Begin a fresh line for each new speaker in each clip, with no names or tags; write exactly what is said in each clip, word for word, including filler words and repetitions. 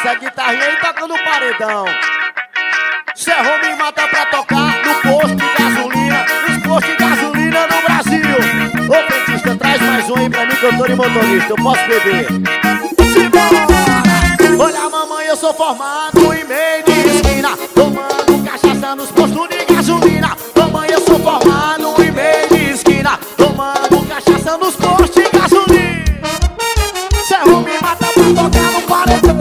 essa guitarrinha aí toca no paredão. Zé Rominho mata pra tocar no posto de gasolina, nos postos de gasolina no Brasil. Ô petista, traz mais um aí pra mim que eu tô de motorista, eu posso beber. Simbora! Olha mamãe, eu sou formado em meio de esquina, tomando cachaça nos postos de gasolina. Mamãe, eu sou formado em meio de esquina, tomando cachaça nos postos de gasolina. Zé Rominho mata pra tocar no paredão.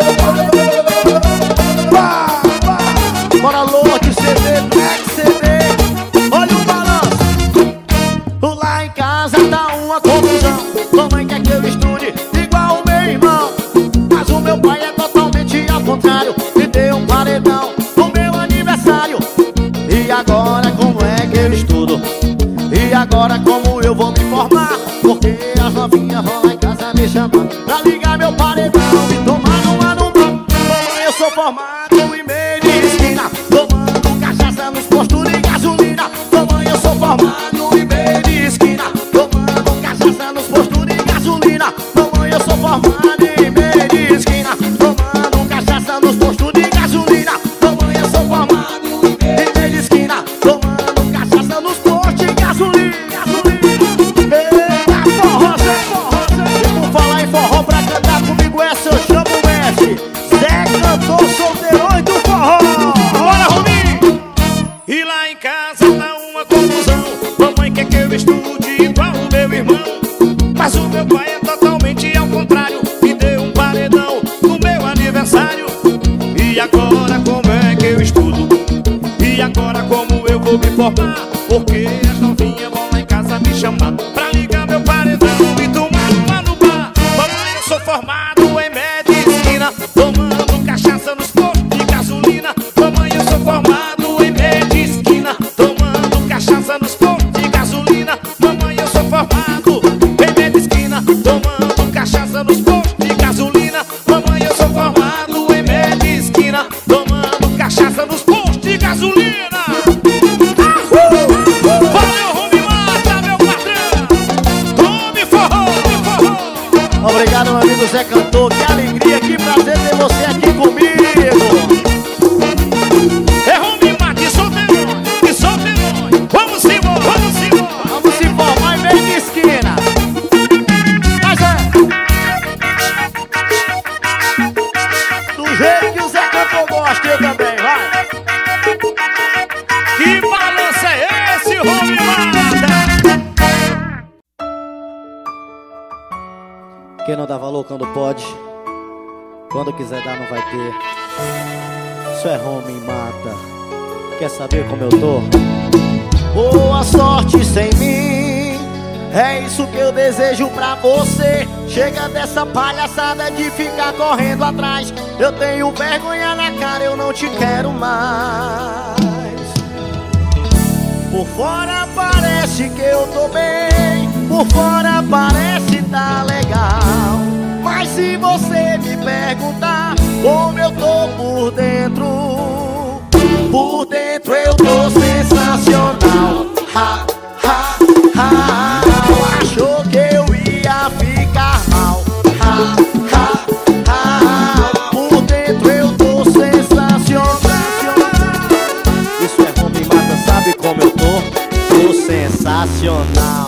Bora louco, C D, Black C D. Olha o balanço. Lá em casa tá uma confusão. Mamãe quer que eu estude igual o meu irmão, mas o meu pai é totalmente ao contrário. Me deu um paredão no meu aniversário. E agora como é que eu estudo? E agora como eu vou me formar? Porque as novinhas vão lá em casa me chamar pra ligar meu paredão e tomar numa numa. Mamãe, eu sou formado em meio de esquina, tomando cachaça nos postos de gasolina. Mamãe, eu sou formado em meio de esquina, tomando cachaça nos postos de gasolina. Mamãe, eu sou formado em meio de esquina, tomando cachaça nos postos de gasolina. Mamãe, eu sou formado em meio de esquina, tomando cachaça nos postos de gasolina. Eita, forró, Zé, forró, Zé. E por falar em forró, pra cantar comigo essa eu chamo o mestre Zé Cantor Solteirões do Forró. Bora, Rominho!
E lá em casa tá uma confusão. Mamãe quer que eu estude igual o meu irmão, mas o meu pai é totalmente ao contrário. Me deu um paredão no meu aniversário. E agora como é que eu estudo? E agora como eu vou me formar? Porque as novinhas vão lá em casa me chamar pra ligar meu paredão e tomar uma no bar. Mamãe, eu sou formado em medicina, tomando cachaça nos postos de gasolina. Mamãe, eu sou formado em medicina, tomando cachaça nos postos de gasolina. Mamãe, eu sou formado em medicina, tomando cachaça nos postos de gasolina. Mamãe, eu sou formado em medicina, tomando cachaça nos postos de gasolina. Valeu, Rominho mata, meu patrão. Tome forró, forró.
Obrigado, meu amigo Zé Cantor. Que alegria, que prazer ter você aqui comigo.
É Rominho mata e solteirões, e solteirões. Vamos embora, vamos embora.
Vamos se formar em meio de esquina. Mas é do jeito que o Zé Cantor gosta, eu também, vai.
Que balanço é esse, Rominho mata?
Quem não dá valor quando pode, quando quiser dar não vai ter. Isso é Rominho mata. Quer saber como eu tô? Boa sorte sem mim, é isso que eu desejo pra você. Chega dessa palhaçada de ficar correndo atrás. Eu tenho vergonha na cara, eu não te quero mais. Por fora parece que eu tô bem, por fora parece tá legal, mas se você me perguntar como eu tô por dentro, por dentro eu tô sensacional. Ha, ha, ha. Achou que eu ia ficar mal. Ha, ha, ha. Por dentro eu tô sensacional. Isso é Rominho mata, sabe como eu tô? Tô sensacional.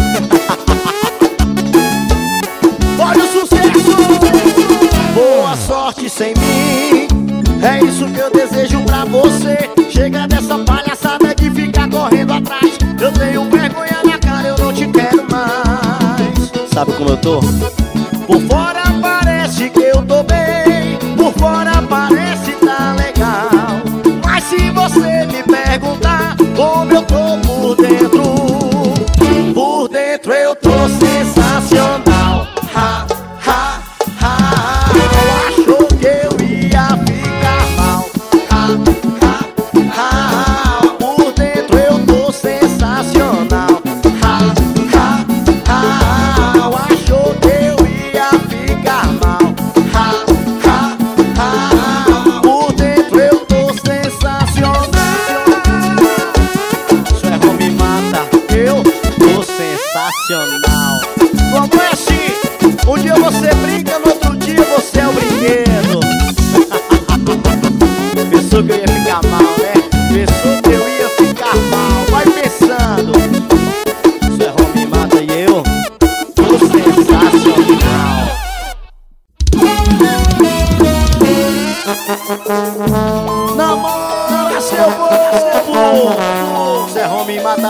Olha o sucesso! Boa sorte sem mim, é isso que eu desejo pra você. Chega dessa palhaçada de ficar correndo atrás. Eu tenho vergonha na cara, eu não te quero mais. Sabe como eu tô? Por fora parece que eu tô bem, por fora parece tá legal, mas se você me perguntar como eu tô por dentro, por dentro eu tô sensacional. Ha, ha, ha. Achou que eu ia ficar mal. Ha, ha, ha. Por dentro eu tô sensacional. Ha, ha, ha. Achou que eu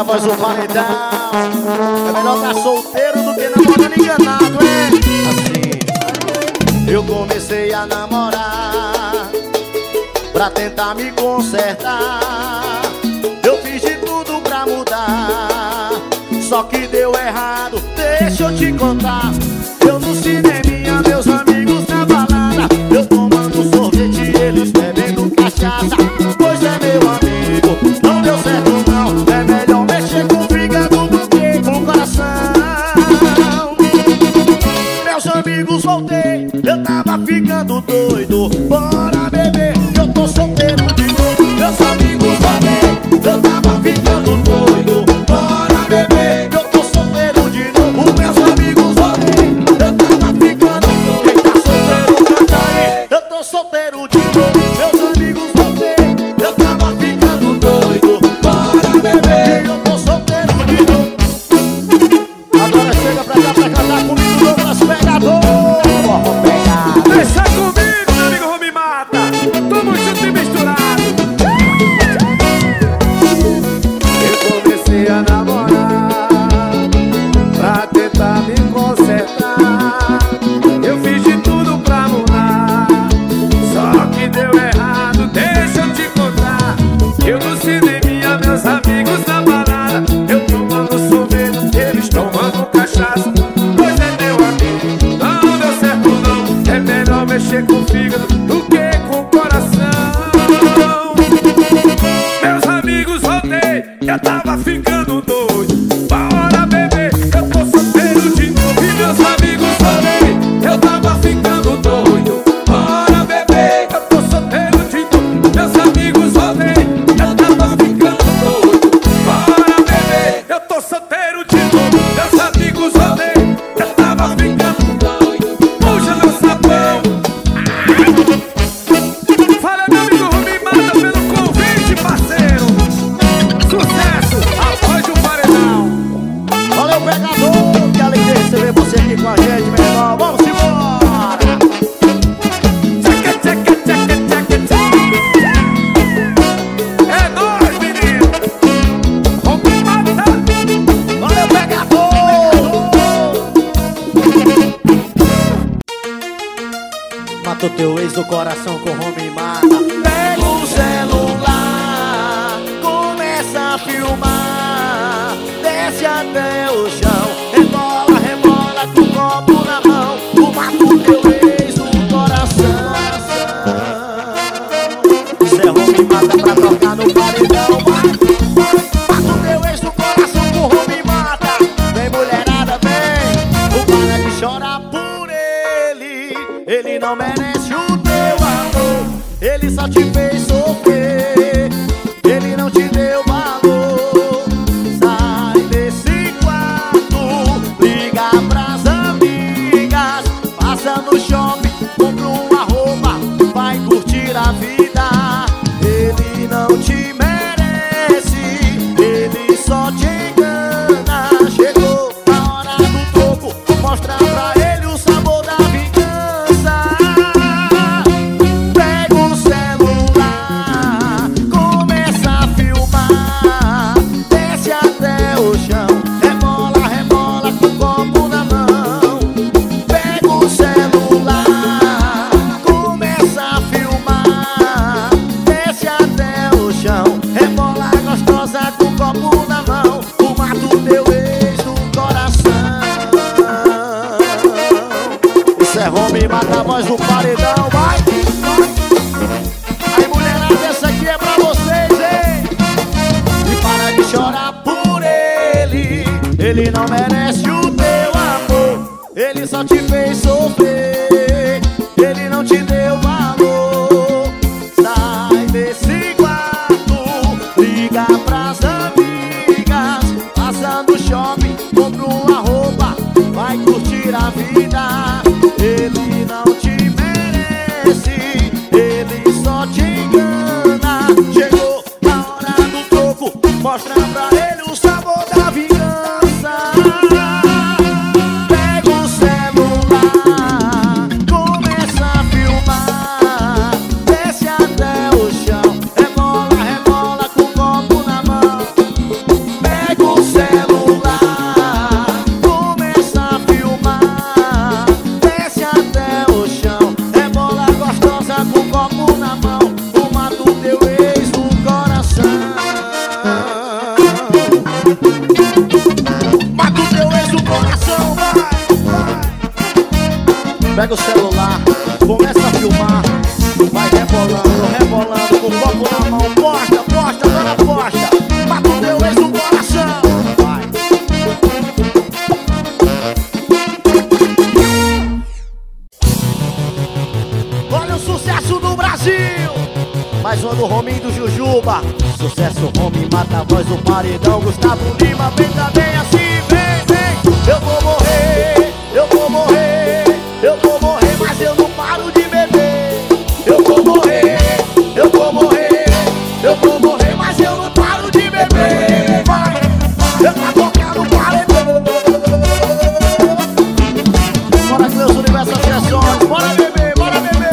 a voz do paredão. É melhor estar solteiro do que namorando enganado, é? Assim, eu comecei a namorar pra tentar me consertar. Eu fiz de tudo pra mudar, só que deu errado. Deixa eu te contar. Eu no cineminha, meus amigos na balada, eu tomando sorvete, eles bebendo cachaça. Pois é, meu amigo, não deu certo não. É melhor mexer com o fígado do que com o coração. Meus amigos, voltei, eu tava ficando doido. Bora beber, eu tô solteiro de novo. Meus amigos, voltei, eu tava ficando doido. Bora beber, eu tô solteiro de novo. Meus amigos, voltei, eu tava ficando doido. Quem tá solteiro, canta aí. Eu tô solteiro de novo. Meus amigos, voltei, eu tava ficando doido. Bora beber, eu tô solteiro de novo. Agora chega pra cá pra cantar comigo, Douglas Pegador. Vamos pegar.
Deixa comigo, meu amigo Rumi Mata. Tamo junto e misturado.
Eu comecei a namorar pra tentar me consertar.
Eu fiz de tudo pra mudar, só que deu errado. Deixa eu te contar. Eu no cineminha, meus amigos na balada, eu tomando sorvete, eles tomando cachaça. Pois é, meu amigo, não deu certo não. É melhor mexer com o fígado do que com o coração. Meus amigos, voltei, eu tava ficando doido. Bora beber, eu tô solteiro de novo. E meus amigos, voltei, eu tava ficando doido. Bora beber, eu tô solteiro de novo. Meus amigos, voltei, eu tava ficando doido. Bora beber, eu tô solteiro de novo. Meus amigos, voltei, eu tava ficando doido. Puxa meu sapão. Fala, meu amigo Rumi Mata, pelo convite, parceiro. Sucesso, a voz do paredão.
Valeu, Pegador, que alegria receber você aqui com a gente, meu irmão. Vamos embora.
Tchaca, tchaca, tchaca, tchaca, tchaca. É nóis, menino. Rumi Mata.
Valeu, Pegador. Matou teu ex do coração com Rumi Mata. Pega o celular, começa a filmar, desce até o chão, rebola, rebola com o copo na mão. Tu matou teu ex do coração. Isso é Rumi Mata pra tocar no paredão. Matou teu ex do coração com Rumi Mata. Vem, mulherada, vem. O cara que chora por ele, ele não merece o teu amor. Ele só te fez sofrer, ele não te deu valor. Sai desse quarto, liga pras amigas, passa no shopping, compra uma roupa, vai curtir a vida. Ele não te merece, ele só te engana. Chegou a hora do troco, mostra pra ele o sabor da vingança. Pega o celular, começa a filmar, desce até o chão, rebola, rebola com o copo na mão. Pega o celular, começa a filmar, desce até o chão, rebola gostosa com o copo na mão. Tu mata o teu ex do coração. Isso é Rumi Mata, a voz do paredão, vai! Aí, mulherada, essa aqui é pra vocês, hein? E para de chorar por ele, ele não merece o teu amor. Ele só te fez sofrer, ele não te deu valor. Sai desse quarto, liga pras amigas, passa no shopping, compra uma roupa, vai curtir a vida. Ele não te merece, ele só te engana. Chegou a hora do troco, mostra pra ele o sabor da vingança. Pega o celular, celular, começa a filmar. Vai rebolando, rebolando, com o copo na mão. Posta, posta, dona posta, mata o teu ex no coração. Vai. Olha o sucesso do Brasil. Mais um do Rominho do Jujuba. Sucesso, Rominho, mata a voz do paredão. Gustavo Lima, vem também assim, vem, vem. Eu vou morrer, eu vou morrer, eu vou morrer, mas eu não paro de beber. Eu vou morrer, eu vou morrer, eu vou morrer, mas eu não paro de beber. Vai, eu vou tocar no paredão. Bora, Cleus Universo Acessórios, bora beber, bora beber.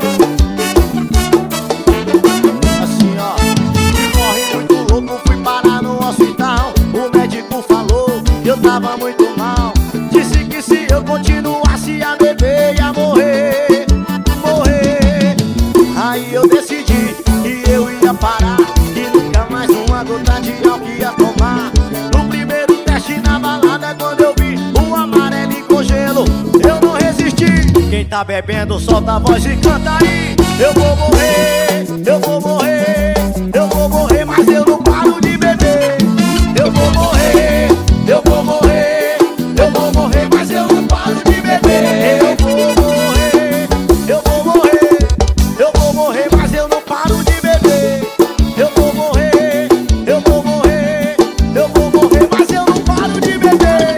Assim, ó, e morri muito louco, fui parar no hospital. O médico falou que eu tava muito mal. Disse que se eu continuasse a beber ia morrer, morrer. Aí eu decidi que eu ia parar, que nunca mais uma gota de álcool ia tomar. No primeiro teste na balada, quando eu vi o amarelo e com gelo, eu não resisti. Quem tá bebendo solta a voz e canta aí. Eu vou morrer, eu vou morrer, eu vou morrer, mas eu não paro de beber. Eu vou morrer, eu vou morrer, eu vou morrer, mas eu não paro de beber. Eu vou morrer, eu vou morrer, eu vou morrer, mas eu não paro de beber. Eu vou morrer, eu vou morrer, eu vou morrer, mas eu não paro de beber.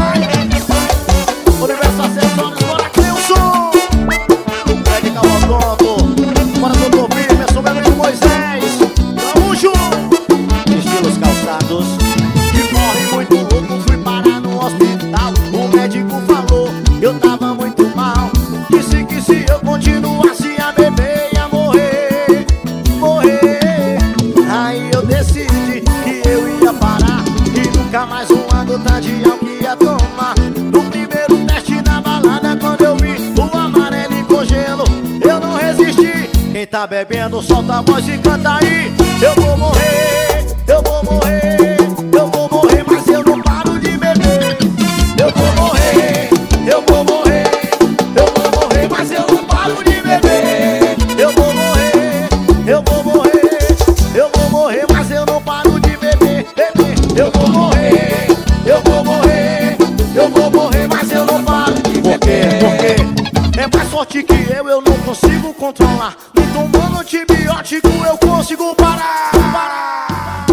Universo Acessórios, bora Cleilson. Pede Calvadonto, bora Doutor Firme, sou meu amigo Moisés. Tamo junto. Estilos calçados. E morre muito louco, fui parar no hospital. O médico falou que eu tava muito mal. Disse que se eu continuasse a beber ia morrer, morrer. Aí eu decidi que eu ia parar, e nunca mais uma gota de álcool ia tomar. No primeiro teste na balada, quando eu vi o amarelo e com gelo, eu não resisti. Quem tá bebendo solta a voz e canta aí. Eu vou morrer, eu vou morrer, eu vou morrer, mas eu não paro de beber. Eu vou morrer, eu vou morrer, eu vou morrer, mas eu não paro de beber. Eu vou morrer, eu vou morrer, eu vou morrer, mas eu não paro de beber. Eu vou morrer, eu vou morrer, eu vou morrer, mas eu não paro de beber. Por quê? Porque é mais forte que eu, eu não consigo controlar. Me tomando antibiótico eu consigo parar, parar.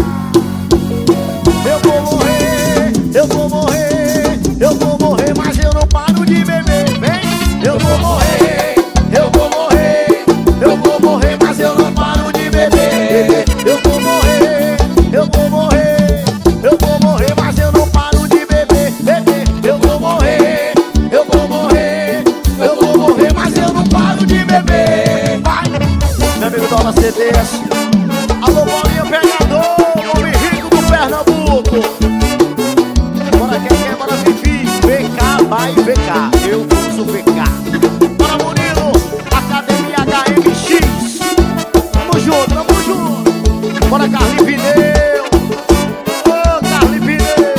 Eu vou morrer, eu vou morrer, eu vou morrer, mas eu não paro de beber. Vem, eu vou morrer, eu vou morrer, eu vou morrer, mas eu não paro de beber. Eu vou morrer, eu vou morrer, eu vou morrer, mas eu não paro de beber. Eu vou morrer, eu vou morrer, eu vou morrer, mas eu não paro de beber. Vai, meu amigo Dona C Ds. Alô, Bolinha Pegador, homem rico do Pernambuco. Bora quem quer, bora Vivi. V K, vai V K, eu uso V K. Bora Murilo, Academia H M X. Tamo junto, tamo junto. Bora Carlinhos Pneu. Ô, Carlinhos Pneu.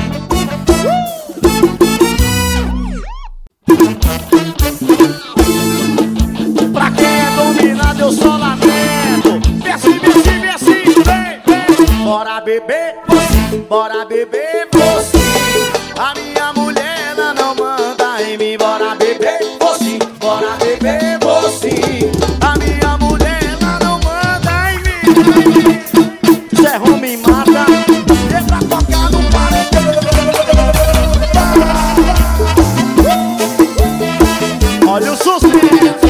Uh! Pra quem é dominado eu só lamento. Desce, desce, desce, vem, vem. Bora beber, bora beber você. A minha mulher ela não manda em mim. Bora beber você, bora beber você. A minha mulher ela não manda em mim. Zé Rome mata, é pra tocar no paredão. Olha o suspense.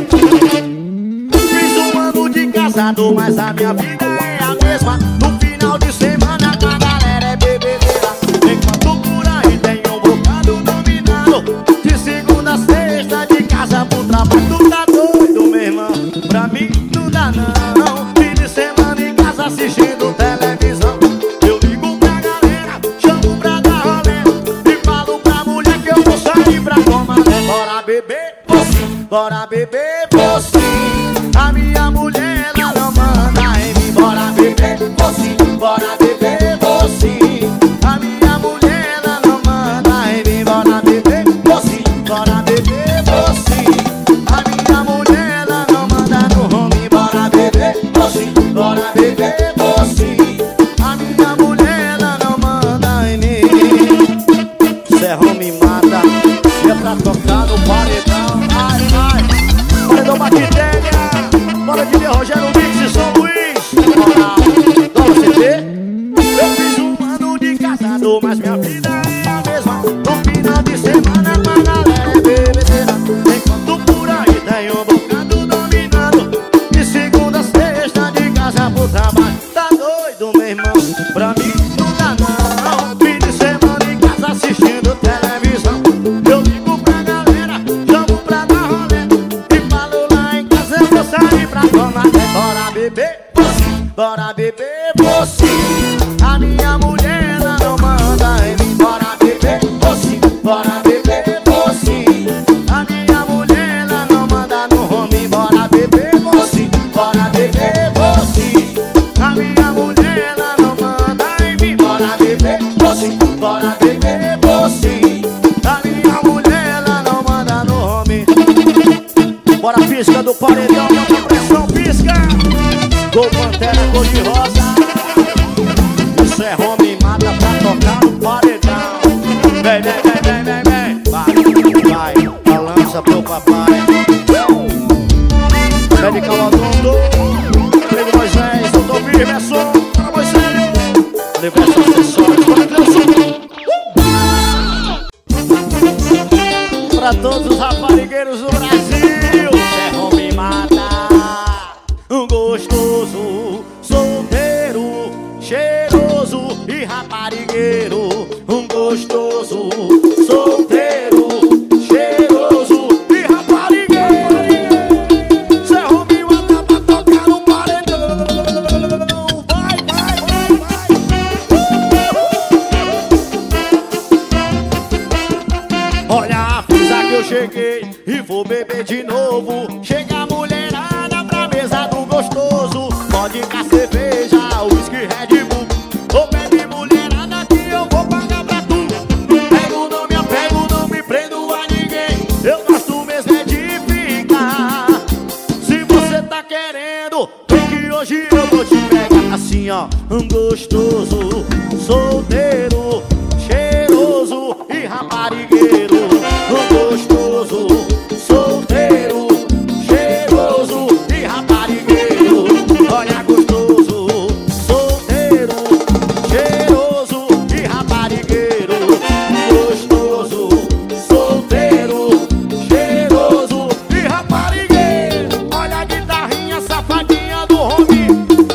Fiz um ano de casado, mas a minha vida é a mesma. No final de semana a galera é bebedeira. Enquanto por aí tem um bocado dominado. De segunda a sexta, de casa pro trabalho. Tu tá doido, meu irmão? Pra mim não dá não. Fim de semana em casa assistindo televisão. Eu ligo pra galera, chamo pra dar rolê e falo pra mulher que eu vou sair pra tomar. Bora beber você, bora beber você. A minha mulher ela não manda em mim. Bora beber você, bora beber você. A minha mulher ela não manda em mim. Bora beber você, bora beber você. Bora pisca do paredão, não pressão, pisca. Gol Pantera, cor de rosa. Isso é homem, mata pra tocar no paredão. Vem, vem, vem, vem, vem, vem. Vai, vai, balança pro papai. Pede Calodondo, Pedro Moisés, doutor Birmerson, para Moisés. Universo Acessórios, para Cleuson. Pra todos os raparigueiros do Brasil. É homem mata, um gostoso, solteiro, cheiroso e raparigueiro. Um gostoso, solteiro, cheiroso e raparigueiro. Cê homem mata pra tocar no paredão. Vai, vai, vai, vai. Olha, que eu cheguei e vou beber de novo. Chega a mulherada pra mesa do gostoso. Vodka, cerveja, whisky, Red Bull. Ô bebe mulherada que eu vou pagar pra tu. Pego, não me apego, não me prendo a ninguém. Eu gosto mesmo é de ficar. Se você tá querendo, vem que hoje eu vou te pegar. Assim ó, um gostoso, solteiro, cheiroso e raparigueiro. Um gostoso, solteiro, cheiroso e raparigueiro. Olha, gostoso, solteiro, cheiroso e raparigueiro. Gostoso, solteiro, cheiroso e raparigueiro. Olha a guitarrinha safadinha do homem.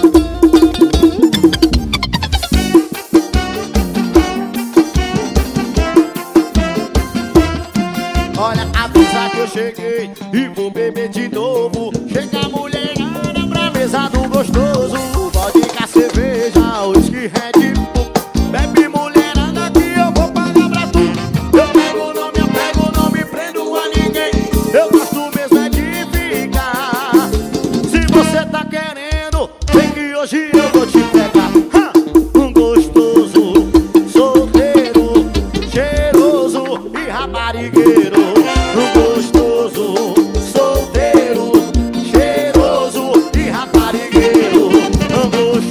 Olha, avisa que eu cheguei e vou beber de novo. Chega a mulherada pra mesa do gostoso. Vodka, cerveja, whisky, Red Bull. Bebe mulherada que eu vou pagar pra tu. Eu pego, não me apego, não me prendo a ninguém. Eu gosto mesmo é de ficar. Se você tá querendo, vem que hoje eu vou te pegar. Ha! Um gostoso, solteiro, cheiroso e raparigueiro. Um gostoso, solteiro, cheiroso e raparigueiro. Um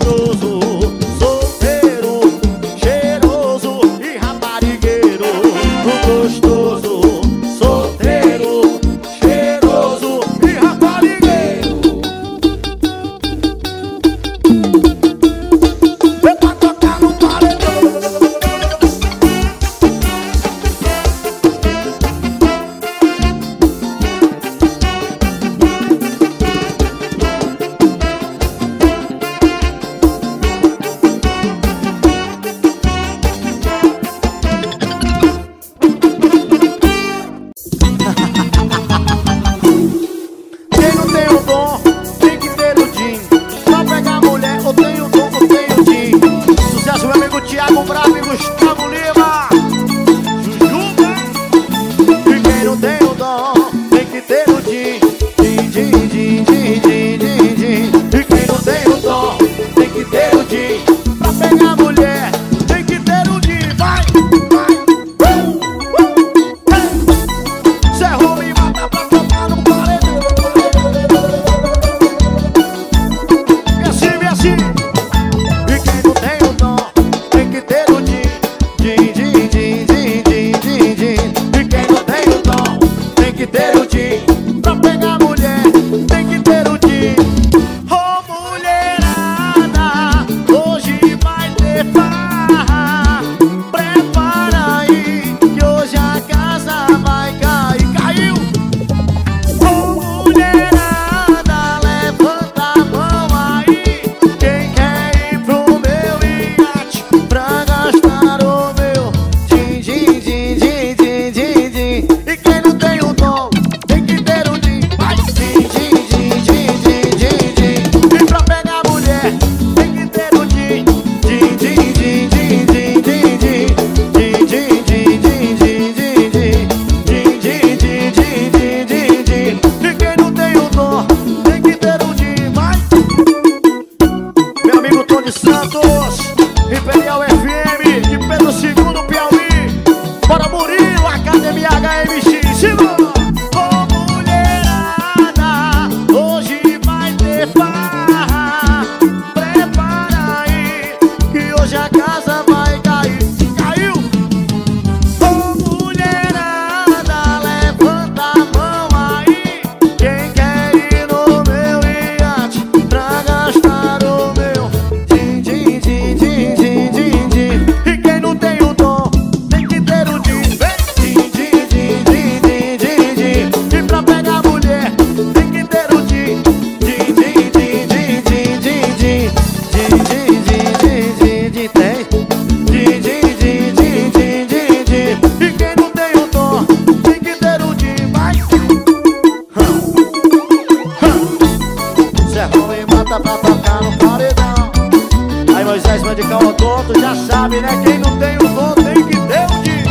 Medical Odonto, já sabe, né? Quem não tem o dom tem que ter o de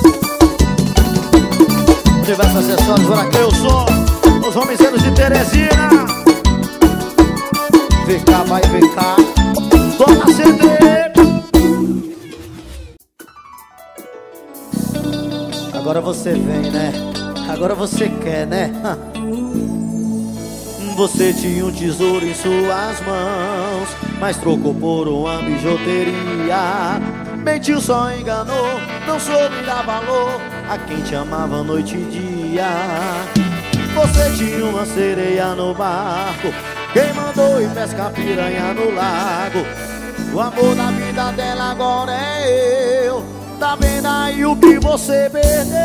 diversos acessórios, por aqui eu sou os homicídios de Teresina. Vem cá, vai, vem cá, toma C D. Agora você vem, né? Agora você quer, né? Você tinha um tesouro em suas mãos, mas trocou por uma bijuteria. Mentiu, só enganou, não soube dar valor a quem te amava noite e dia. Você tinha uma sereia no barco, quem mandou ir pescar piranha no lago. O amor da vida dela agora é eu. Tá vendo aí o que você perdeu?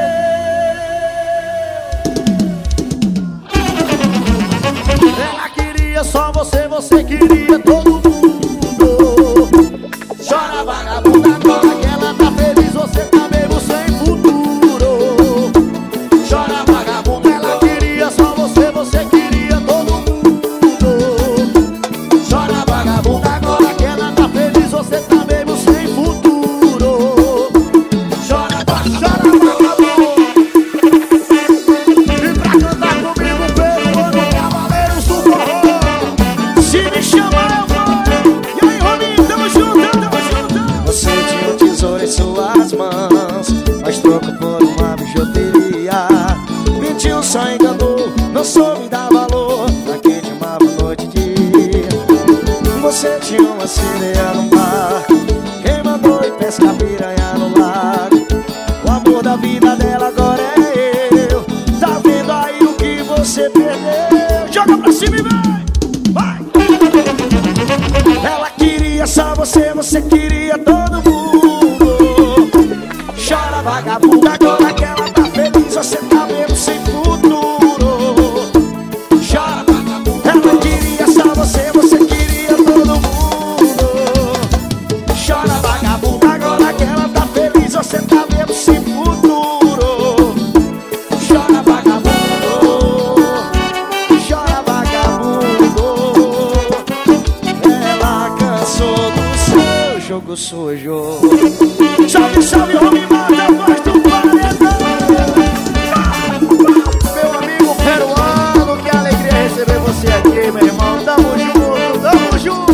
Ela queria só você, você queria todo mundo. Chora vagabunda agora que ela tá feliz, você tá mesmo sem futuro. Chora vagabunda, ela queria só você, você queria todo mundo. Chora vagabunda agora que ela tá feliz, você tá mesmo sem futuro. Chora, chora vagabunda. E pra cantar comigo, pelo ano Cavaleiros do Forró, se me chamar eu vou. E aí, Roninho, tamo junto, tamo junto.
Você tinha um tesouro em suas mãos, mas trocou por uma bijuteria. Mentiu, só enganou, não soube dar valor a quem te amava noite e dia. Você tinha uma sereia no mar, quem mandou ir pescar piranha no lago. O amor da vida dela agora é eu. Tá vendo aí o que você perdeu? Joga pra cima e vem! Vai! Ela queria só você, você queria todo mundo. Chora vagabunda agora que ela tá feliz, você tá mesmo sem futuro. Chora vagabunda, ela queria só você, você queria todo mundo. Chora vagabunda agora que ela tá feliz, você tá mesmo sem futuro. Chora vagabundo, chora vagabundo. Ela cansou do seu jogo sujo. Salve, salve, homem, mata a voz do paredão.
Meu amigo peruano, que alegria receber você aqui, meu irmão. Tamo junto, tamo junto.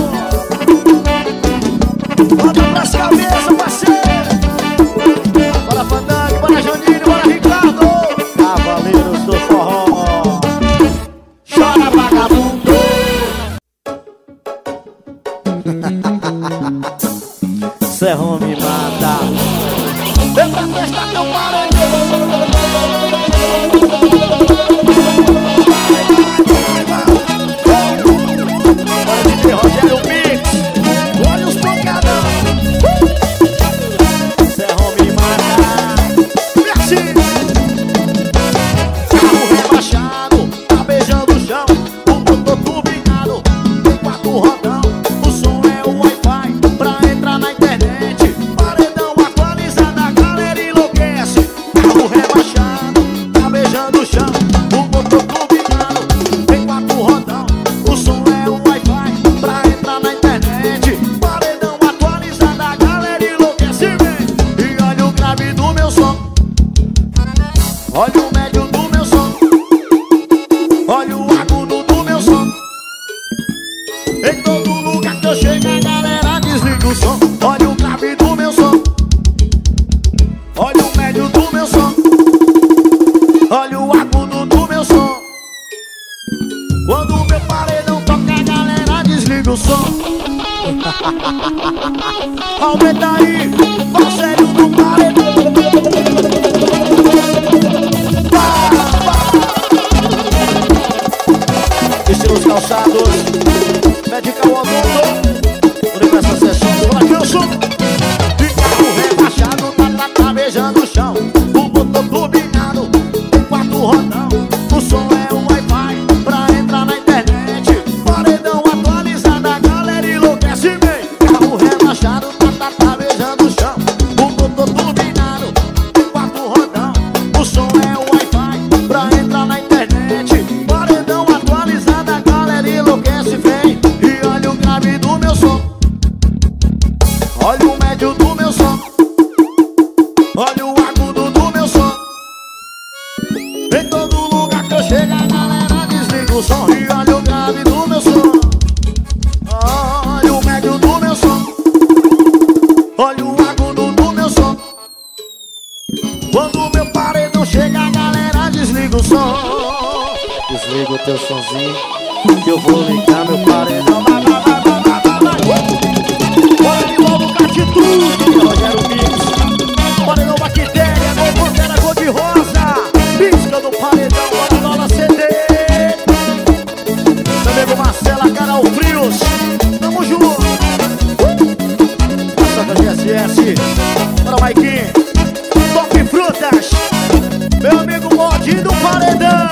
Bota pras cabeças, parceiro.
Bora Fandango, bora Janinho, bora Ricardo. Cavaleiros do Forró. Chora vagabundo. Serrão me mata. Vem pra testar teu paredão. Bora D J Rogério Mix. Olha os pancadão. Serrão me mata. Merci. Carro rebaixado, tá beijando o chão. O motor turbinado, tem quatro rodão. O som é o Wi-Fi pra entrar na internet. Paredão atualizado, a galera enlouquece. Carro rebaixado, tá beijando o chão. O motor turbinado, tem quatro rodão. O som é o Wi-Fi pra entrar na internet. Paredão atualizado, a galera enlouquece, vem. E olha o grave do meu som. Olha o médio do meu som. Olha o agudo do meu som. Em todo lugar que eu chego a galera desliga o som. Olha o grave do meu som. Olha o médio do meu som. Olha o agudo do meu som. Quando o meu paredão toca a galera desliga o som. Aumenta aí, parceiro do paredão. Estilos calçados, Medical Odonto, Universo Acessórios, por aqui eu sou. De carro rebaixado, tá, tá, tá beijando o chão. O motor turbinado, tem quatro rodão. O som é o Wi-Fi pra entrar na internet. Paredão atualizado, a galera enlouquece, vem. Carro rebaixado, tá, tá, tá beijando o chão. O motor turbinado, tem quatro rodão. O som é o Wi-Fi pra entrar na internet. Paredão atualizado, a galera enlouquece, vem. E olha o grave do o som e olha o grave do meu som. Olha o médio do meu som. Olha o agudo do meu som. Quando o meu paredão chega, a galera desliga o som. Desliga o teu somzinho que eu vou ligar meu paredão. Vai, vai, vai, vai, vai, vai, vai. Olha de novo o Catitude, Rogério Mix. Paredão Bactéria, novo Pantera cor de rosa. Pisca do paredão, bora dólar C D. Meu amigo Marcela, Carol Frios, tamo junto. Santa G S S, bora Maiquinho. Top Frutas, meu amigo Mod do paredão.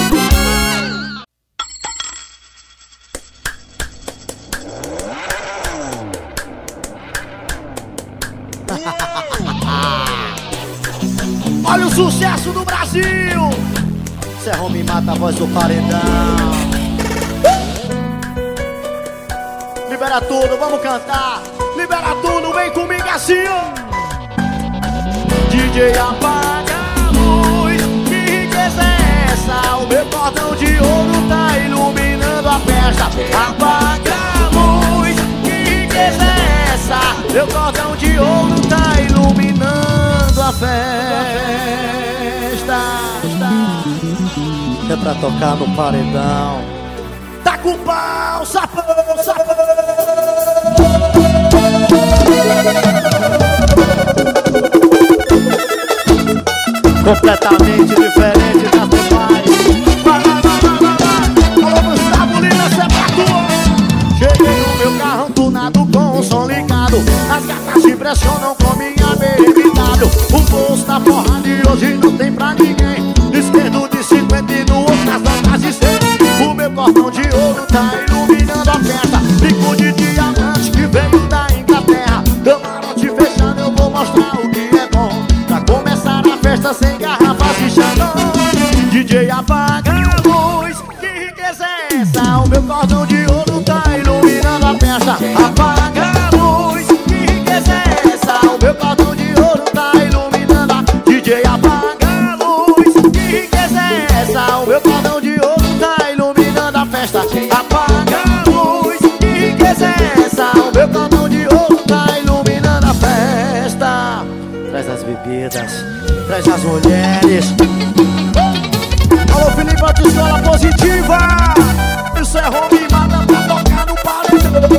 Olha o sucesso do Brasil. Serrão me mata a voz do paredão. Libera tudo, vamos cantar. Libera tudo, vem comigo assim, ó. D J apaga a luz, que riqueza é essa? O meu cordão de ouro tá iluminando a festa. Apaga a luz, que riqueza é essa? Meu cordão de ouro tá iluminando a festa. É pra tocar no paredão. Tá com pau, sapão, sapão. Completamente diferente das demais. Vai, vai, vai, vai, vai. Alô, Gustavo Lima, essa é pra tu. Cheguei no meu carro tunado com o som ligado. As gatas se impressionam com minha B M W. O bolso tá forrado e hoje não tem pra ninguém. Esquerdo de cinquenta e no outro as notas de cem. O meu cordão de ouro tá iluminando a festa. Bico de diamante que veio da Inglaterra. Camarote fechado, eu vou mostrar o que é bom. Pra começar a festa sem garrafas e chandon. D J apaga a luz, que riqueza é essa? O meu cordão de ouro tá iluminando a festa. Apaga a luz, que riqueza é essa? O meu cordão de ouro tá iluminando a D J apaga a luz, que riqueza é essa? O meu cordão de ouro tá iluminando a festa. Apaga a luz, que riqueza é essa? O meu cordão de ouro tá iluminando a festa. Traz as bebidas, traz as mulheres. Alô, Felipe, a escola positiva. Isso é home mata pra tocar no paredão.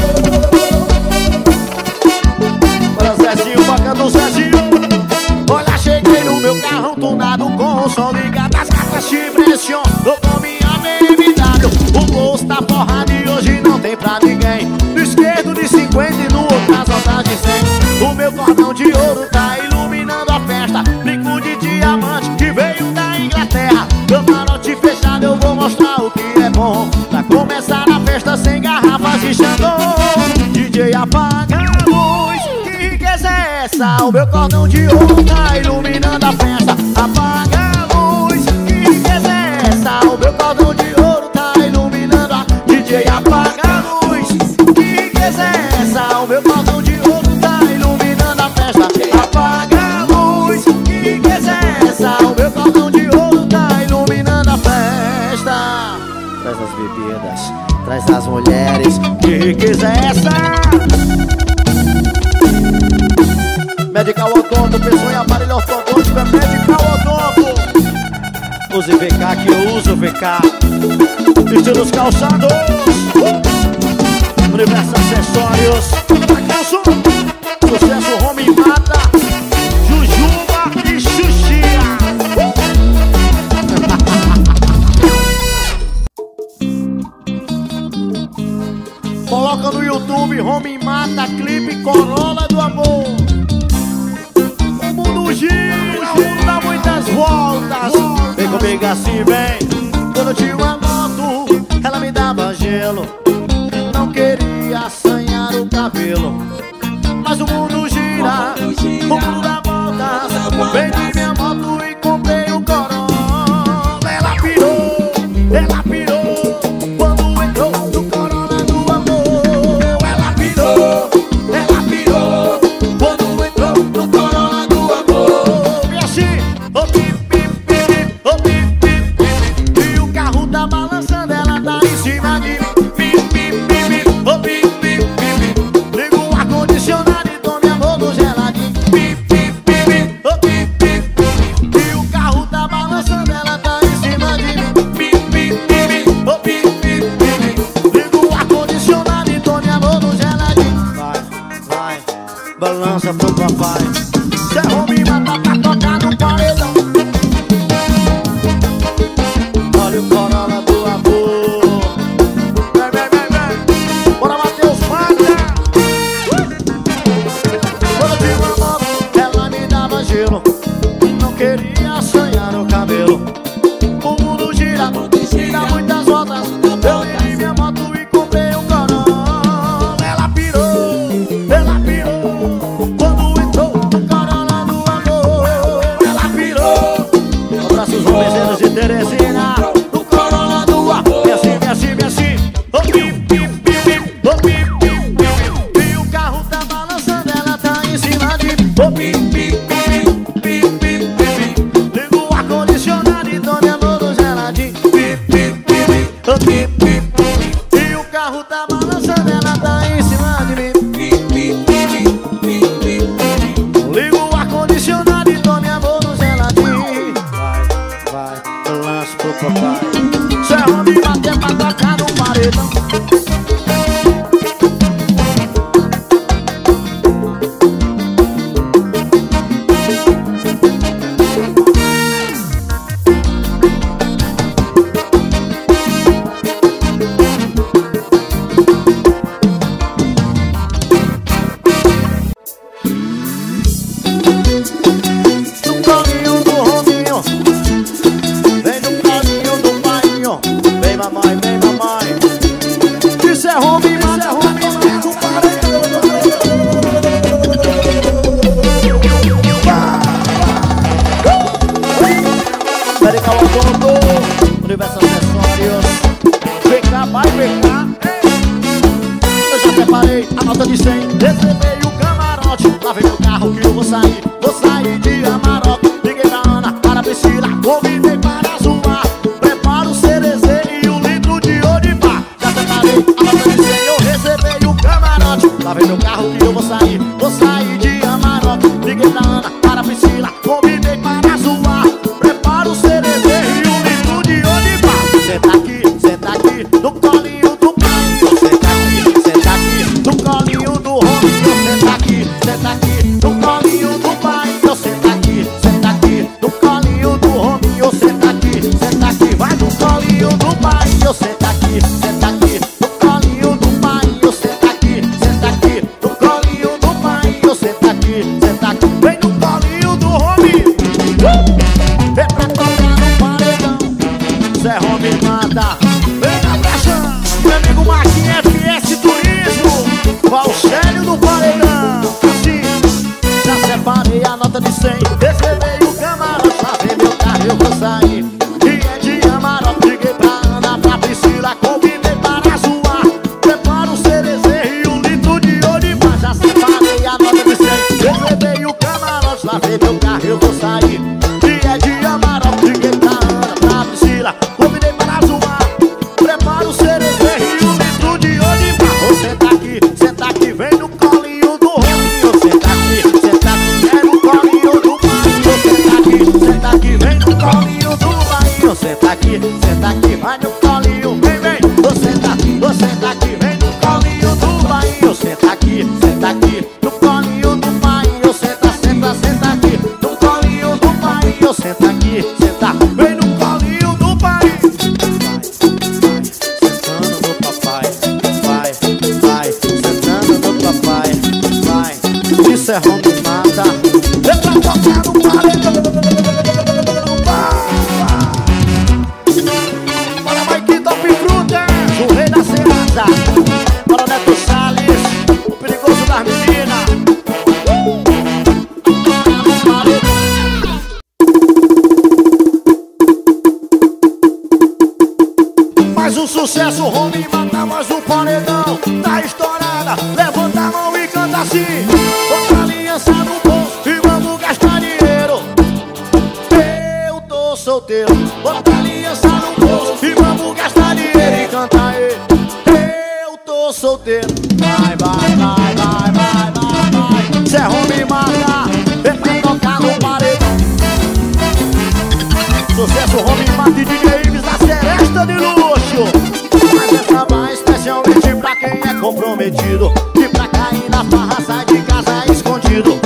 Olha o Zezinho, boca do Zezinho. Olha, cheguei no meu carro tunado com o som ligado. As gatas se impressionam com minha B M W. O bolso tá forrado e hoje não tem pra ninguém. No esquerdo de cinquenta e no outro as notas de cem. O meu cordão de ouro tá iluminando a festa. Brinco de diamante que veio da Inglaterra. Camarote fechado, eu vou mostrar o que é bom. Pra começar a festa sem garrafas e chandon. D J apaga a luz, que riqueza é essa? O meu cordão de ouro tá iluminando a festa. Apaga a luz, que riqueza é essa? O meu cordão de ouro tá iluminando a D J apaga a luz, que riqueza é essa? O meu cordão de ouro tá iluminando a festa. Apaga a luz, que riqueza é essa? O meu cordão de ouro tá iluminando a festa. Traz as bebidas, traz as mulheres. Que riqueza é essa? Medical Odonto, pessoa em aparelho ortodôntico é Medical Odonto. Use V K que eu uso V K. Vestindo os calçados. Universo Acessórios. Acanso. Sucesso Home Mata. Jujuba e Xuxia. Coloca no YouTube Home Mata, clipe Corolla do Amor. O mundo gira, o mundo dá muitas voltas. Vem comigo assim, vem. Quando eu tinha uma moto, ela me dava gelo. Não queria assanhar o cabelo. Mas o mundo gira, o mundo dá voltas. Vendi minha moto e comprei um Corolla. Ela pirou, ela pirou quando entrou no Corolla do Amor. Ela pirou, ela pirou quando entrou no Corolla do Amor. E assim, oh, pip, pip, pip, oh, pip, pip, pip, e o carro tá balançando. lança pro papai. Zé Rominho mata pra tocar no paredão. Olha o Corolla do amor. Vem, vem, vem, vem. Bora, Matheus, mata. Quando eu tive uma moto, ela me dava gelo. Não queria sonhar no cabelo. O mundo gira, gira muitas voltas. Eu vendi minha moto e comprei um Corolla. Ela pirou, ela pirou. Quando entrou o Corolla do amor, ela pirou. Abraços homens de Teresina. No Corolla do amor. E assim, e assim, e assim. Oh, pip, pip, pip, oh, pip, pip, pip. E o carro tá balançando, ela tá em cima de oh, pip, pip, pip, pip, pip, pip. Liga o ar-condicionado e tome amor do geladinho. Pip, pip, pip, oh, pip, pip, pip. E o carro tá balançando, ela tá em cima de mim. Pip, pip, pip, pip, pip. Liga o ar-condicionado e tome amor do geladinho. Vai, vai, lança pro papai. Zé Rominho bater pra tocar no paredão. No colinho do Rominho, vem no colinho do paiinho. Vem mamãe, vem mamãe. Isso é Rominho, isso é Rominho, mas no paredão. Perical Automotor, Universal Acessórios. Vem cá, vai, vem cá. Eu já preparei a nota de cem. Reservei o camarote. Lá vem meu carro que eu vou sair. Vou sair de Amarok. Liguei pra Ana, para a Priscila. Convidei para zoar. Preparo o cerezeiro e um litro de Odipá. Já preparei a nota de cem. Eu reservei o camarote. Lá vem meu carro que eu vou sair. Vou sair de Amarok. Liguei pra Ana, para a Priscila. Convidei para zoar. Preparo o cerezeiro e um litro de Odipá. Senta aqui, senta aqui no colinho do pai. Senta aqui, senta aqui no colinho do Rominho. Senta aqui, senta aqui no colinho do pai. Senta aqui, senta aqui no colinho do Rominho. Senta aqui, senta aqui, vai no colinho do pai. Senta aqui, senta aqui no colinho do pai. Senta aqui, senta aqui no colinho do pai. Senta aqui, senta aqui, vem no colinho do Rominho. Vem pra tocar no paredão. Zé Rominho mata, vem na brecha. Meu amigo Marquinhos F S Turismo, Valcélio do paredão. Assim, já separei a nota de cem. Reservei o camarote, lavei meu carro, eu vou sair. E é de Amarok, liguei pra Ana, pra Priscila. Convidei para zoar. Preparo o cerezeiro e um litro de Odipá. Já separei a nota de cem. Reservei o camarote, lavei meu carro, eu vou sair. E é de Amarok, liguei pra Ana, pra Priscila. Convidei para zoar. Preparo o cerezeiro e um litro de Odipá. Oh, senta aqui, senta aqui, vem no colinho do Rominho. Senta aqui, senta aqui, é no colinho do pai. Senta aqui, senta aqui, vem no colinho do pai. Senta aqui, senta aqui, vai no colinho, vem, vem. Oh, senta aqui, oh, senta aqui, vem no colinho do pai. Senta aqui, senta aqui, no colinho do pai. Senta, senta, senta aqui, no colinho do pai. Senta aqui, senta, vem no colinho do pai. Sentando no papai, vai, vai, sentando no papai, vai. Isso é Rominho mata, vem pra tocar no paredão. Bora, Mike Top Fruta, o rei da Serasa. Bora, Neto Salles, o perigoso das meninas. Mais um sucesso, Rominho mata mais um paredão. Tá estourada, levanta a mão e canta assim. Bota a aliança no bolso e vamos gastar dinheiro. Eu tô solteiro. Bota a aliança no bolso e vamos gastar dinheiro. E canta aí. Eu tô solteiro. Vai, vai, vai, vai, vai, vai, vai. Zé Rominho mata, vem pra tocar no paredão. Sucesso, Rominho mata e D J Ives da Seresta de Luxo. Mas essa vai especialmente pra quem é comprometido e pra cair na farra sai de casa escondido.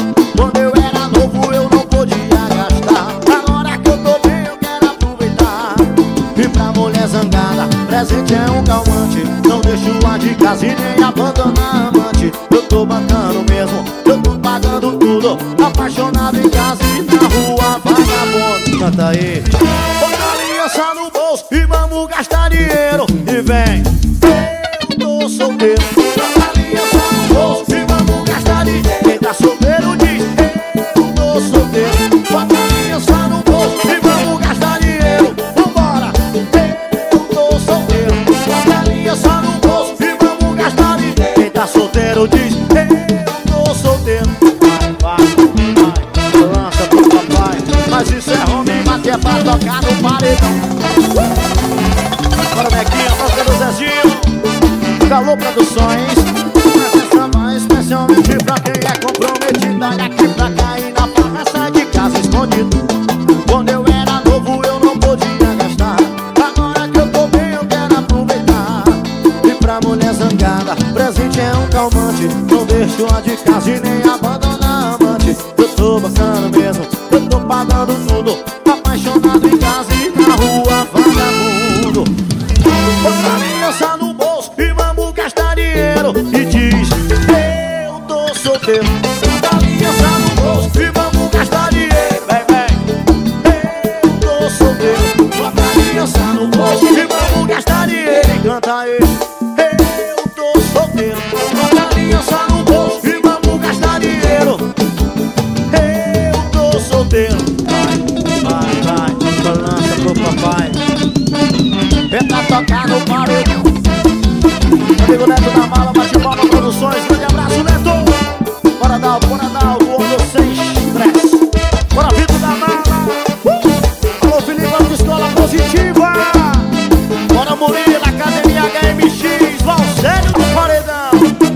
pra mulher zangada, presente é um calmante. Não deixo a de casa e nem abandona a amante. Eu tô bancando mesmo, eu tô pagando tudo. Apaixonado em casa e na rua, vagabundo. Canta aí. Bota a aliança no bolso e vamos gastar dinheiro. E vem, eu tô solteiro. Bota a aliança no bolso e vamos gastar dinheiro. Quem tá solteiro diz, eu tô solteiro. Bota a aliança no bolso e vamos gastar dinheiro. Vambora, eu tô solteiro. Bota a aliança no bolso e vamos gastar dinheiro. Quem tá solteiro diz, eu tô solteiro. Vai, vai, vai, lança pro papai. Mas isso é homem, mate é pra tocar no paredão. Bora, Nequinha, música do Zezinho. Calor Produções. Essa vai especialmente pra quem é comprometido. Olha aqui pra cair na farra, sai de casa escondido. Quando eu era novo eu não podia gastar. Agora que eu tô bem eu quero aproveitar. E pra mulher zangada, presente é um calmante. Não deixo a de casa e nem abandona a amante. Eu tô bancando mesmo, eu tô pagando tudo. Apaixonado em casa e na rua, vagabundo. Bota a aliança no bolso e vamos gastar dinheiro. E diz, eu tô solteiro. Bota a aliança no bolso e vamos gastar dinheiro. Vem, vem, eu tô solteiro. Bota a aliança no bolso e vamos gastar dinheiro. E canta aí, eu tô solteiro. Bota a aliança no bolso e vamos gastar dinheiro. Eu tô solteiro. Vai, vai, vai, balança pro papai. Vem pra tocar no paredão. Amigo Neto da Mala, bate palma Produções. Grande abraço, Neto. Bora dar, bora dar o homem sem estresse. Bora, Vitor da Mala. uh! Alô, Felipe, autoescola positiva. Bora, Murilo, Academia H M X. Valsério do paredão.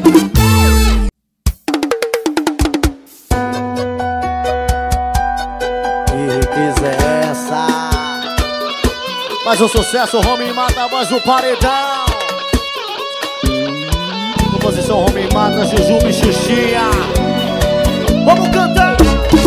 E quiser essa. Mais um sucesso, Homem Mata, a voz do paredão. Composição Homem Mata, Jujuba e Xuxinha. Vamos cantar.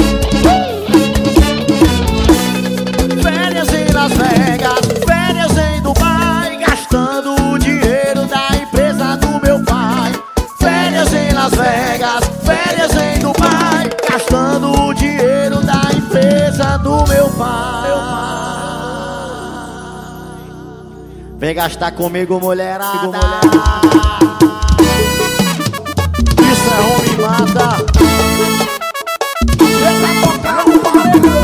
Férias em Las Vegas, férias em Dubai, gastando o dinheiro da empresa do meu pai. Férias em Las Vegas, férias em Dubai, gastando o dinheiro da empresa do meu pai. Vem gastar comigo, mulherada. Isso é Homem Mata. Vem pra tocar o paredão.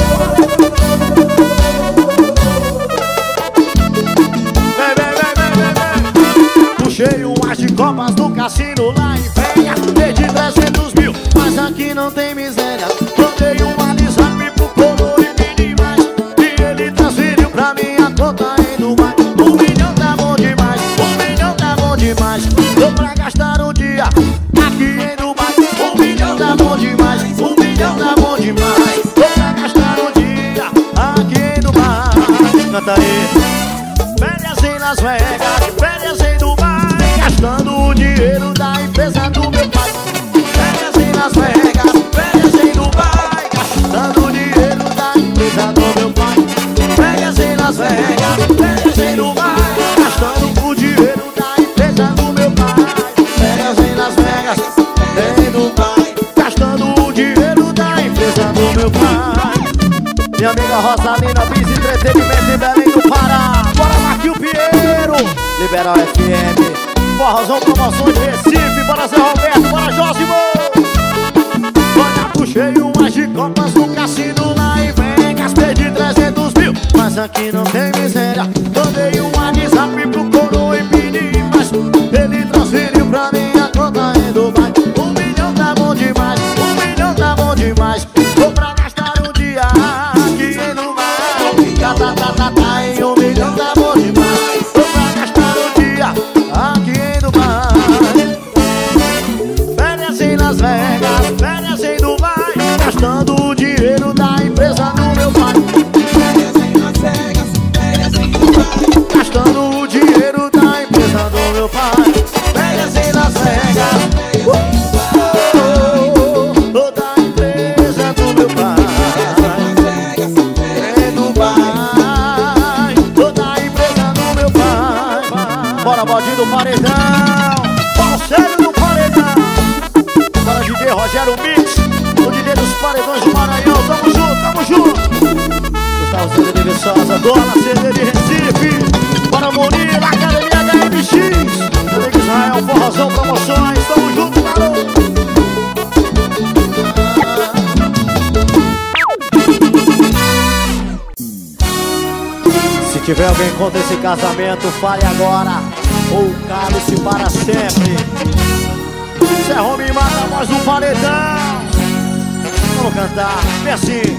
Vem, vem, vem, vem, vem, vem. Puxei umas de copas no cassino lá em Penha. Perdi trezentos mil, mas aqui não tem miséria. Mandei um WhatsApp pro coro e pedi mais. E ele transferiu pra minha conta em Dubai. Um milhão tá bom demais, um milhão tá bom demais. Tô pra gastar um dia aqui em Dubai. Um milhão tá bom demais, um milhão tá bom demais. Tô pra gastar um dia aqui em Dubai. Canta aí. Férias em Las Vegas, férias em Dubai, gastando o dinheiro da empresa do meu pai. Férias em Las Vegas, férias em Dubai, gastando o dinheiro da empresa do meu pai. Férias em Las Vegas, férias em Dubai, gastando o dinheiro da empresa do meu pai. Férias em Las Vegas, em Dubai, gastando o dinheiro da empresa do meu pai. Minha amiga Rosalina, Bis Entretenimento em Belém do Pará. Bora, Marquinho Pinheiro, Liberal F M, Forrozão Promoções Recife. Bora, Zé Roberto, bora, Josimo. Olha, puxei umas de copas no cassino lá em Vegas. Perdi trezentos mil, mas aqui não tem miséria. Mandei um WhatsApp pro coro e pedi mais. Ele transferiu pra minha conta em Dubai. Um milhão tá bom demais, um milhão tá bom demais. Tô pra gastar um dia aqui em Dubai. Tá, tá, tá, tá, tá, em um milhão tá bom demais. Tô pra gastar um dia aqui em Dubai. Férias em Las Vegas, férias em Dubai, gastando o dinheiro da empresa do meu pai. Férias em Las Vegas, férias em Dubai, Claudinho do Paredão, Paulo do Paredão. Para D J Rogério Mix, o D J dos Paredões do Maranhão. Tamo junto, tamo junto. Gustavo C D de Viçosa, Dona C D de Recife. Para Morir, Academia H M X. Amigo Israel, Forrozão Promoções. Tamo junto, garoto. Se tiver alguém contra esse casamento, fale agora ou cale-se para sempre. Isso é Homem Mata, voz do Paredão. Vamos cantar, vem assim.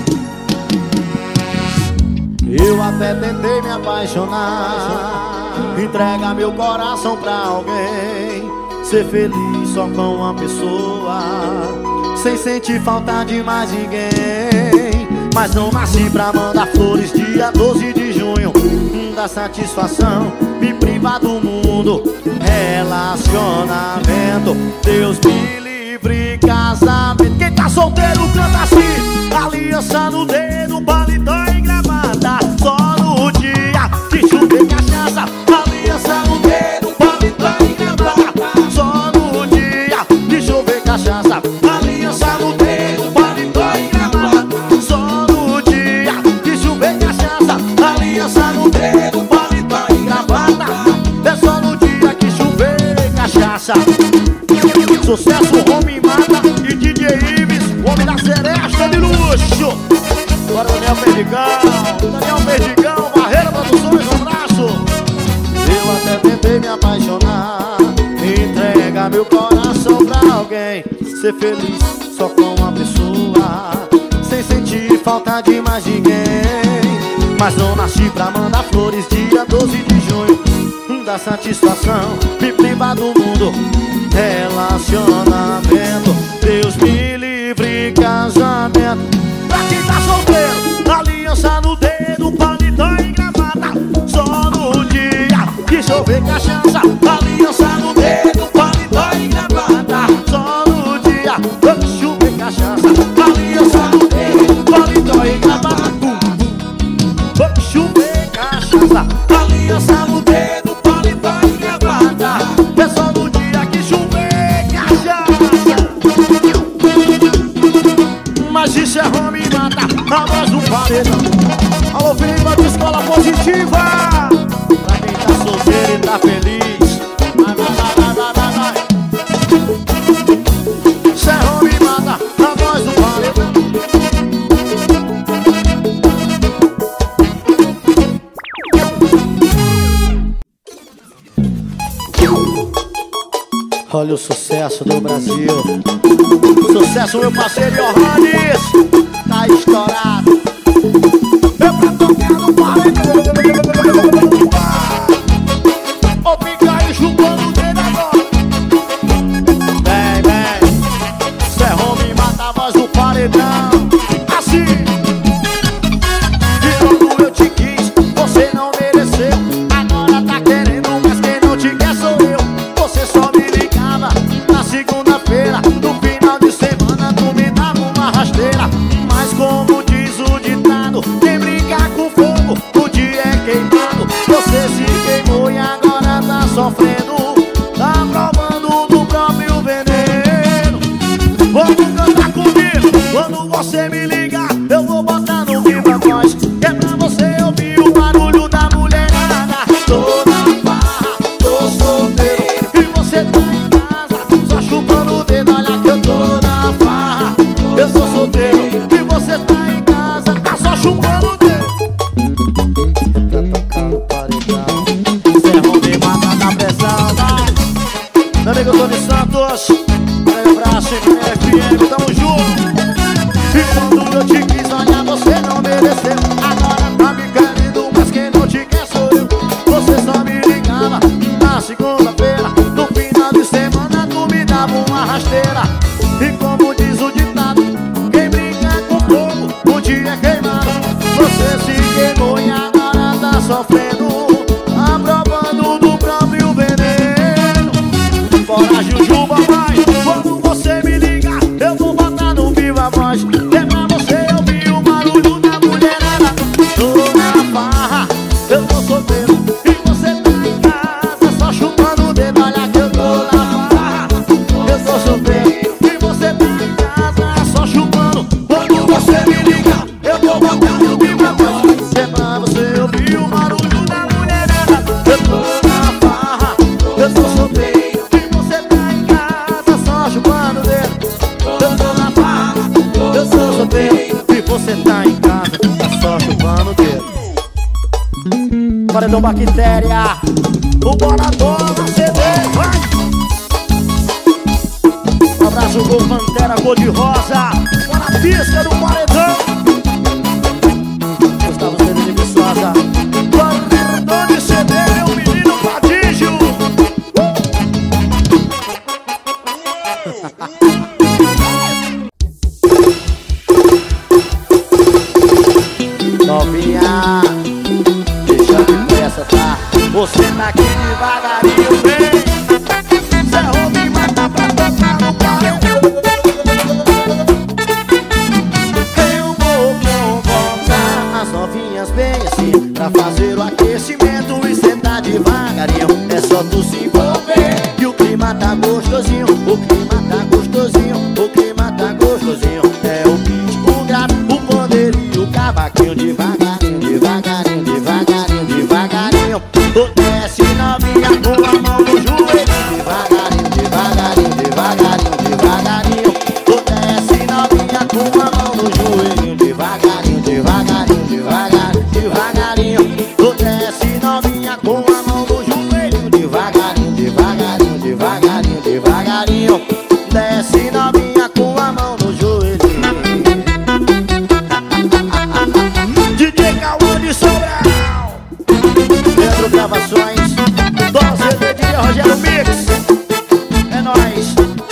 Eu até tentei me apaixonar, entrega meu coração pra alguém, ser feliz só com uma pessoa, sem sentir falta de mais ninguém. Mas não nasci pra mandar flores dia doze de junho, da satisfação, me privar do mundo. Relacionamento, Deus me livre, casamento. Quem tá solteiro canta assim. Aliança no dedo, paletó e gravata, só no dia de chover cachaça. Aliança no dedo, paletó e gravata, só no dia de chover cachaça. Aliança no dedo, paletó e gravata, só no dia de chover cachaça. Aliança no dedo, paletó e gravata, é só no dia que chover cachaça. Sucesso, Homem Mata e D J Ives, o homem da seresta de luxo. Agora Daniel Perdigão, Daniel Perdigão, Barreira Produções, um abraço. Eu até tentei me apaixonar, entrega meu coração pra alguém, ser feliz só com uma pessoa, sem sentir falta de mais ninguém. Mas não nasci pra mandar flores dia doze de junho, da satisfação, me privar do mundo. Relacionamento, Deus me livre, casamento. Pra quem tá solteiro, aliança no dedo, paletó e gravata, só no dia que chover cachaça. Aliança no dedo, paletó e gravata, só no dia que chover cachaça. Aliança no dedo, paletó e gravata, que chover cachaça. Aliança no dedo, paletó e gravata, é só no dia que chover cachaça. Mas isso é Homem Mata, a voz do Paredão. Alô, Felipe de Escola Positiva. Pra quem tá solteiro e tá feliz, vai, vai, vai, vai, vai, vai. Isso é Homem Mata, a voz do Paredão. Olha o sucesso do Brasil. Sucesso, meu parceiro Johannes. Tá estourado. Eu pra tocar no Paredão. Ô, fica aí chupando o dedo agora. Vem, vem. Cê é Homem Mata, a voz do Paredão. Assim. E quando eu te quis, você não mereceu. Agora tá querendo, mas quem não te quer sou eu. Você só me ligava na segunda-feira, no final de semana tu me dava uma rasteira. Mas como diz o ditado, quem brinca com fogo, o dia é queimado. Você se queimou e agora tá sofrendo, tá provando do próprio veneno. Vamos cantar comigo, quando você me ligar eu vou botar no viva voz, que é pra você ouvir o barulho da mulherada. Tô na farra, tô solteiro e você tá em casa só chupando o dedo. Olha que eu tô na farra, eu sou solteiro e você tá em casa, tá só chupando o dedo. Tá tocando Paredão, cê é Homem Mata da pressão, vai. Meu amigo Tony Santos, um abraço, F M, tamo junto. E quando eu te quis, olha, você não mereceu. Agora tá me querendo, mas quem não te quer sou eu. Você só me ligava na segunda-feira, no final de semana tu me dava uma rasteira. E como diz o ditado, quem brinca com fogo, o dia é queimado. Você se queimou e agora tá sofrendo, tá provando do próprio veneno. Fora Jujuba, vai, quando você me ligar eu vou botar no viva voz, que é pra você ouvir o barulho da mulherada. Tô na farra, eu tô solteiro e você tá em casa só chupando Paredão Bactéria. O Bora Bola C D, vai! Um abraço com Pantera cor de rosa. Bora pisca do Paredão. Gustavo C D de Viçosa. Paredão de C D, meu menino Prodígio. Novinha, deixa de peça, tá? Você tá aqui devagarinho, vem. Zé Romy mata pra tocar no paredão. Eu vou convocar as novinhas bem assim, pra fazer o aquecimento e sentar devagarinho. É só tu se envolver e o clima tá gostosinho. O clima tá gostosinho, o clima tá gostosinho. É o beat, o grave, o pandeiro e o cavaquinho. Devagarinho, devagarinho, devagarinho, devagarinho. Tu desce novinha com a mão no joelho. Devagarinho, devagarinho, devagarinho, devagarinho. Tu desce novinha com a mão no joelho. Devagarinho, devagarinho, devagarinho, devagarinho. Tu desce novinha com a mão no joelho. Devagarinho, devagarinho, devagarinho, devagarinho. Desce novinha com a mão no joelho. D J Cauã de Sobral, Pedro Gravações, Dose D J Rogério Mix. É nóis.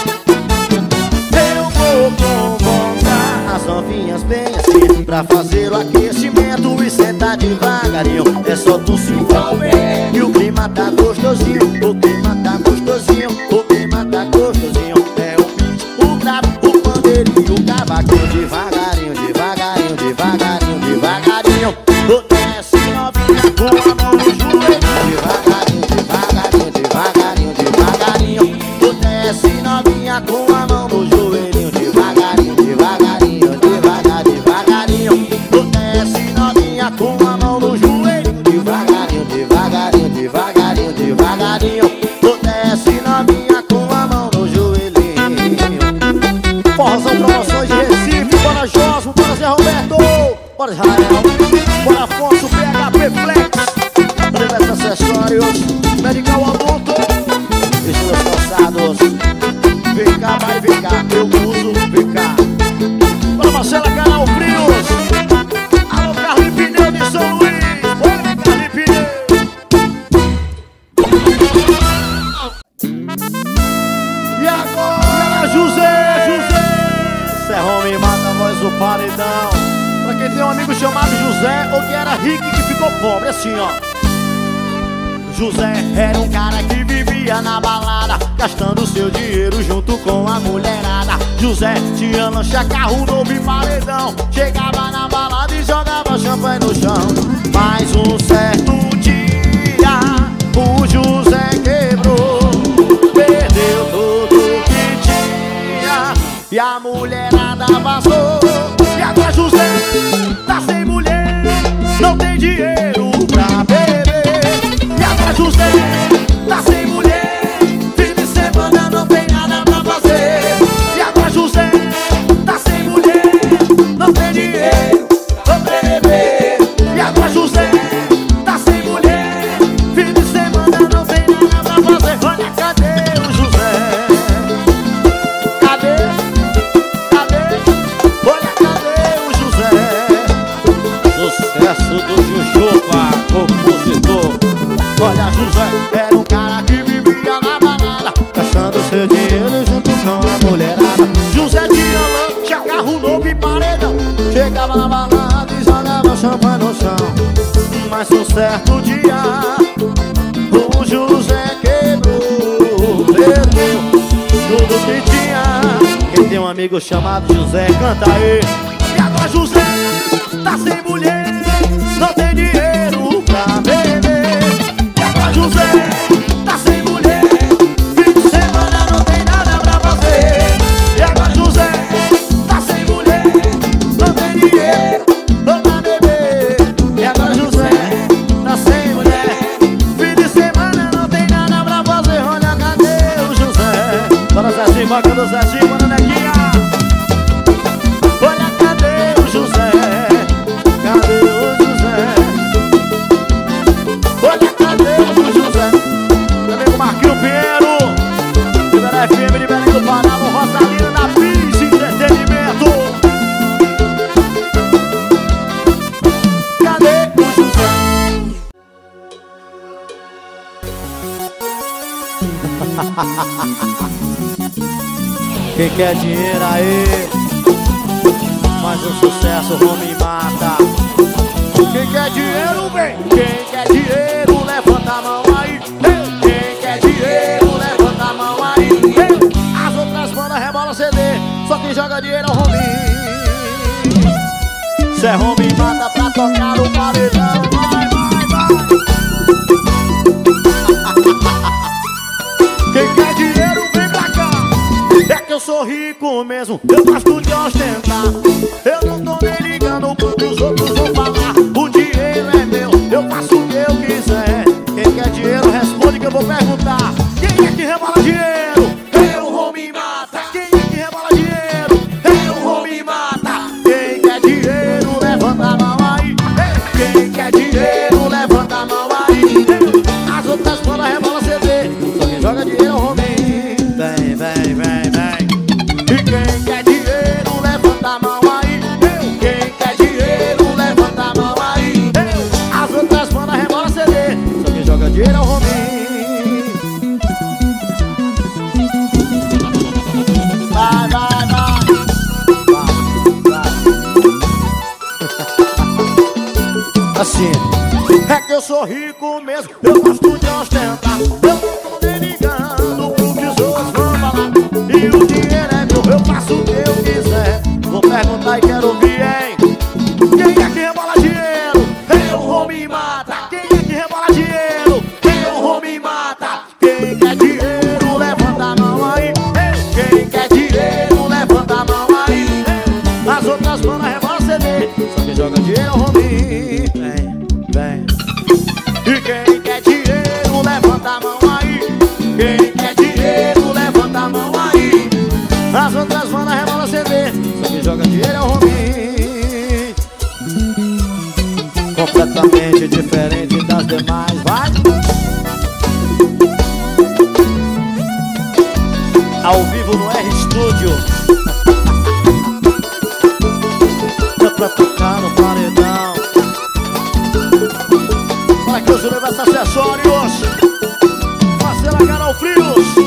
Eu vou convocar as novinhas bem assim, pra fazer o aquecimento e sentar devagarinho. É só tu se envolver e o clima tá gostosinho. O clima tá gostosinho, o clima tá gostosinho. É o beat, o grave, o pandeiro e o cavaquinho. Devagarinho, devagarinho, devagarinho, devagarinho. Tu desce novinha com a mão no joelho. Devagarinho, devagarinho, devagarinho, devagarinho. Tu desce novinha com a mão no joelho. Devagarinho, devagarinho, devagar, devagarinho. Tu desce novinha com a mão no joelho. Devagarinho, devagarinho, devagarinho, devagarinho. Tu desce novinha com a mão no joelhinho. Forrozão Promoções de Recife, bora Josmo, bora Zé Roberto, bora Israel, bora Afonso, P H P Flex, Universo Acessórios, Medical Adulto, estilos calçados. Vem cá, vai, vem cá, eu uso, vem cá. Bora Marcela Canal Frios, alô Carlos Pneu de São Luís, bora Carlos Pneu. E agora, José, José, Zé Romy mata a voz do paredão. Pra quem tem um amigo chamado José, ou que era rico e que ficou pobre, assim ó. José era um cara que vivia na balada, gastando seu dinheiro junto com a mulherada. José tinha lancha, carro novo e paredão. Chegava na balada e jogava champanhe no chão. Mas um certo dia o José quebrou, perdeu tudo que tinha e a mulherada vazou. E agora José tá sem mulher, não tem dinheiro pra beber. E agora José tá sem mulher, fim de semana não tem nada pra fazer. E agora José tá sem mulher, não tem dinheiro pra beber. E agora José tá sem mulher, fim de semana não tem nada pra fazer. Olha, cadê o José? Cadê? Cadê? Olha, cadê o José? Sucesso do Jujuba, compositor. Olha, José era um cara que vivia na balada, gastando seu dinheiro junto com a mulherada. José tinha lancha, carro novo e paredão. Chegava na balada e jogava champanhe no chão. Mas um certo dia o José quebrou, perdeu tudo que tinha. Quem tem um amigo chamado José, canta aí. E agora José tá sem mulher, não tem dinheiro pra beber. E agora José tá sem mulher, fim de semana não tem nada pra fazer. E agora José tá sem mulher, não tem dinheiro pra beber. E agora José tá sem mulher, fim de semana não tem nada pra fazer. Olha, cadê o José? Bora Zezinho, bacana do Zezinho, bora Neguinha. Olha, cadê o José? Cadê o José? Quem quer dinheiro aí? Mais um sucesso, Homem Mata. Quem quer dinheiro, vem. Quem quer dinheiro, levanta a mão aí. Quem quer dinheiro, levanta a mão aí. As outras bandas rebola C D, só quem joga dinheiro é o Homem. Cê é Homem Mata pra tocar o paredão. Vai, vai, vai. Quem quer dinheiro, vem pra cá. É que eu sou rico mesmo, eu gosto de ostentar. Eu não tô nem ligando pro que os outros vão falar. O dinheiro é meu, eu faço o que eu quiser. Quem quer dinheiro, responde que eu vou perguntar. Quem é que rebola dinheiro? Eu, Homem Mata. Quem é que rebola dinheiro? Eu, Homem Mata. Quem quer dinheiro, levanta a mão aí. Quem quer dinheiro, levanta a mão aí. As outras bandas rebola C D, só quem joga dinheiro é o Homem. Vem, vem, vem, vem. E quem quer dinheiro, levanta a mão aí. Quem quer dinheiro, levanta a mão aí. As outras bandas rebola C D, só quem joga dinheiro é o Homem. Vai, vai, vai. Vai, vai. Assim, é que eu sou rico mesmo, eu gosto de ostentar. Eu não tô nem ligando pro que os outros vão falar. E o dinheiro é meu, eu faço o que eu quiser. Vou perguntar e quero ouvir, hein? Quem é que rebola dinheiro? Eu, Homem Mata. Quem é que rebola dinheiro? Eu, Homem Mata. Quem quer dinheiro, levanta a mão aí. Quem quer dinheiro, levanta a mão aí. As outras bandas rebola C D, só quem joga dinheiro é o Homem. Vem, vem. E quem quer dinheiro, levanta a mão aí. Quem quer dinheiro, levanta a mão aí. As outras bandas rebola C D, só quem joga dinheiro é o Homem. Completamente diferente das demais, vai. Ao vivo no R Studio. É pra tocar no paredão. Olha aqui os universos acessórios. Marcela Canal Frios.